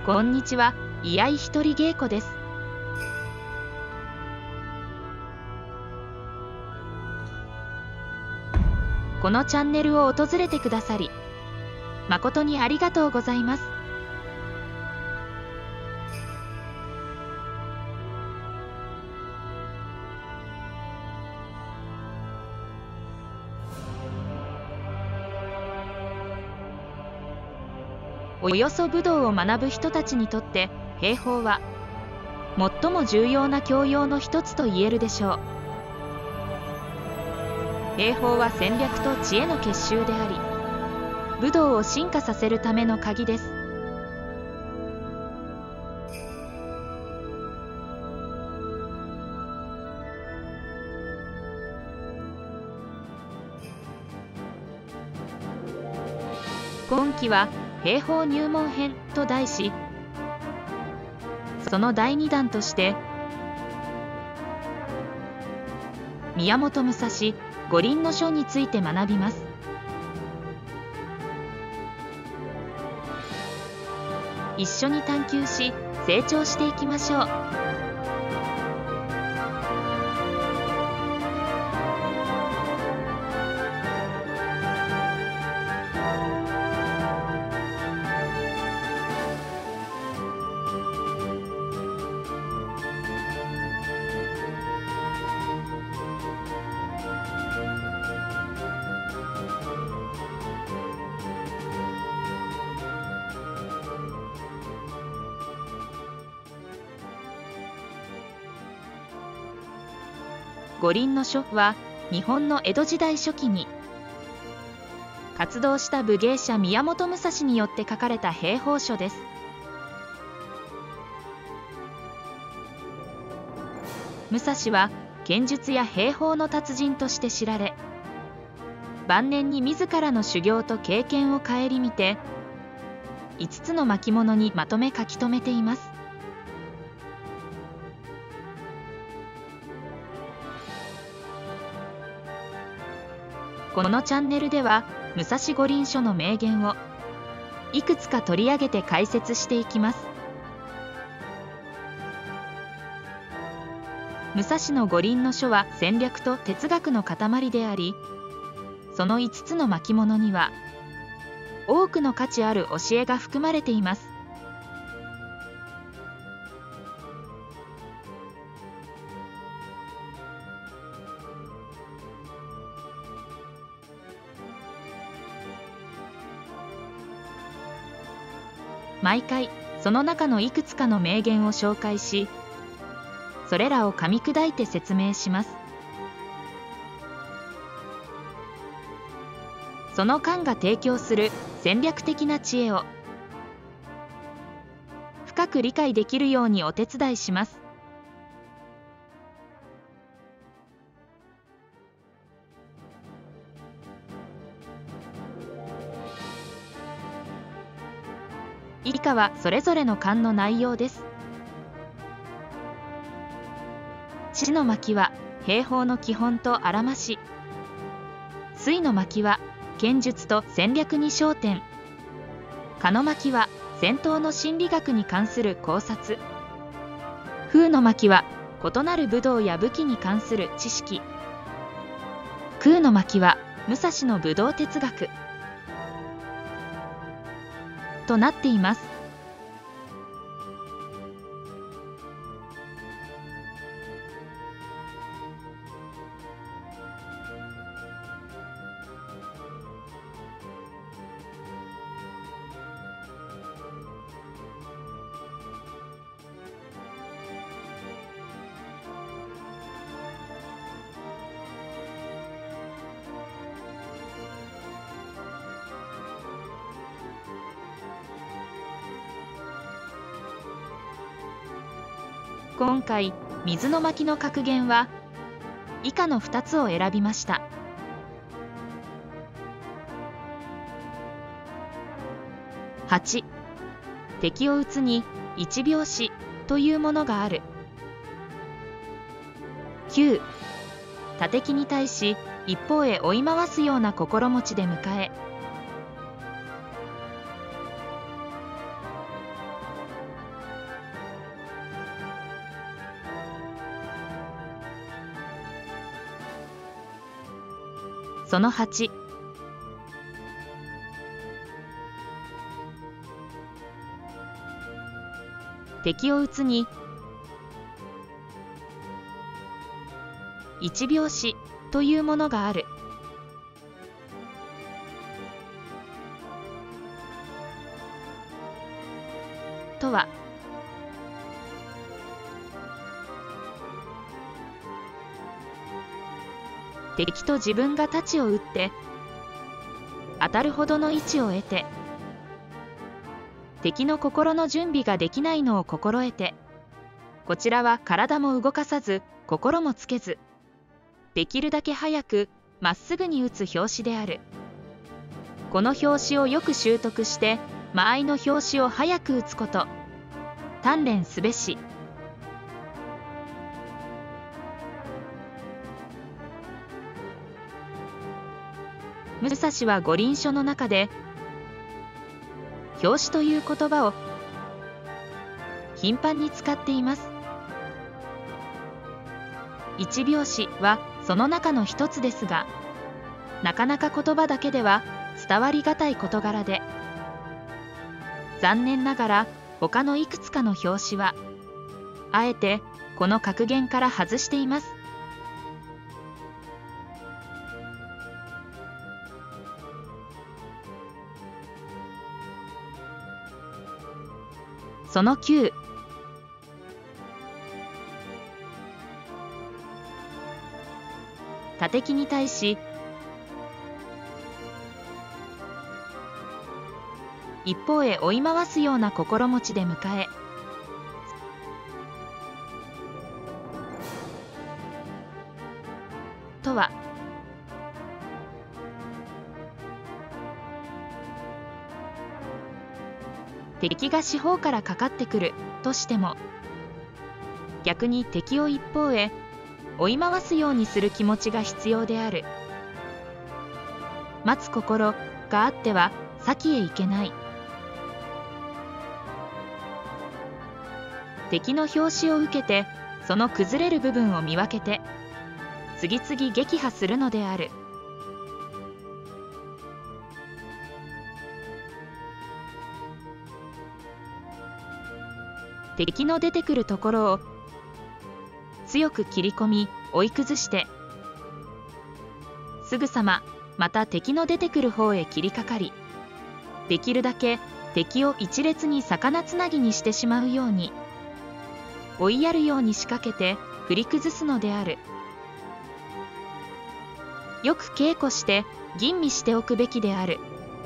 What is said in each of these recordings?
こんにちは、居合一人稽古です。このチャンネルを訪れてくださり、誠にありがとうございます。およそ武道を学ぶ人たちにとって兵法は最も重要な教養の一つと言えるでしょう。兵法は戦略と知恵の結集であり、武道を進化させるための鍵です。今期は兵法入門編と題し、その第2弾として宮本武蔵五輪の書について学びます。一緒に探求し成長していきましょう。五輪の書は日本の江戸時代初期に活動した武芸者宮本武蔵によって書かれた兵法書です。武蔵は剣術や兵法の達人として知られ、晩年に自らの修行と経験を顧みて5つの巻物にまとめ書き留めています。このチャンネルでは武蔵五輪書の名言をいくつか取り上げて解説していきます。武蔵の五輪の書は戦略と哲学の塊であり、その5つの巻物には多くの価値ある教えが含まれています。毎回その中のいくつかの名言を紹介し、それらを噛み砕いて説明します。その巻が提供する戦略的な知恵を深く理解できるようにお手伝いします。以下はそれぞれの巻の内容です。地の巻は兵法の基本とあらまし、水の巻は剣術と戦略に焦点、火の巻は戦闘の心理学に関する考察、風の巻は異なる武道や武器に関する知識、空の巻は武蔵の武道哲学となっています。今回水の巻の格言は以下の2つを選びました。8、敵を討つに一拍子というものがある。9、他敵に対し一方へ追い回すような心持ちで迎え、 その8。敵を討つに一拍子というものがある。とは、敵と自分が太刀を打って当たるほどの位置を得て、敵の心の準備ができないのを心得て、こちらは体も動かさず心もつけず、できるだけ早くまっすぐに打つ拍子である。この拍子をよく習得して間合いの拍子を早く打つこと、鍛錬すべし。武蔵は五輪書の中で拍子という言葉を頻繁に使っています。一拍子はその中の一つですが、なかなか言葉だけでは伝わりがたい事柄で、残念ながら他のいくつかの拍子はあえてこの格言から外しています。その9。他敵に対し一方へ追い回すような心持ちで迎え、とは、敵が四方からかかってくるとしても、逆に敵を一方へ追い回すようにする気持ちが必要である。待つ心があっては先へ行けない。敵の拍子を受けて、その崩れる部分を見分けて次々撃破するのである。敵の出てくるところを強く切り込み追い崩して、すぐさままた敵の出てくる方へ切りかかり、できるだけ敵を一列に魚つなぎにしてしまうように追いやるように仕掛けて振り崩すのである。よく稽古して吟味しておくべきである。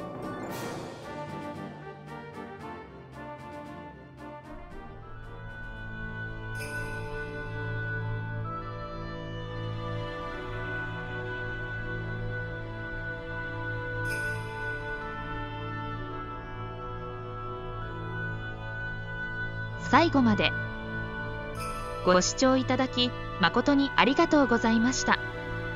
最後までご視聴いただき誠にありがとうございました。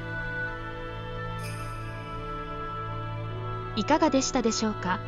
いかがでしたでしょうか。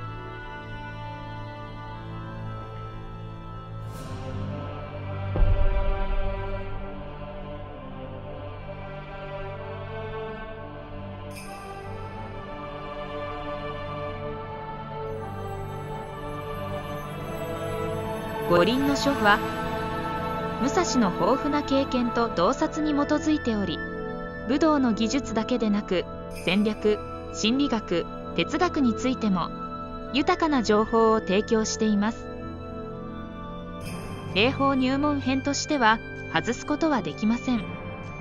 五輪の書は武蔵の豊富な経験と洞察に基づいており、武道の技術だけでなく戦略、心理学、哲学についても豊かな情報を提供しています。兵法入門編としては外すことはできません。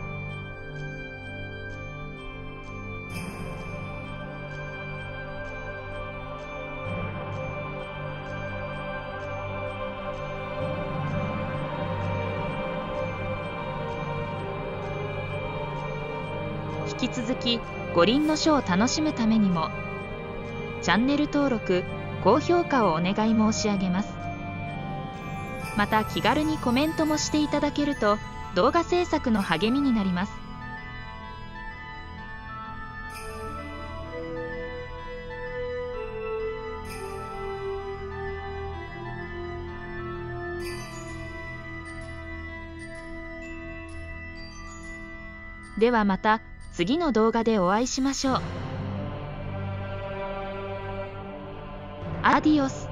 引き続き五輪の書を楽しむためにもチャンネル登録・高評価をお願い申し上げます。また気軽にコメントもしていただけると動画制作の励みになります。ではまた次の動画でお会いしましょう。アディオス。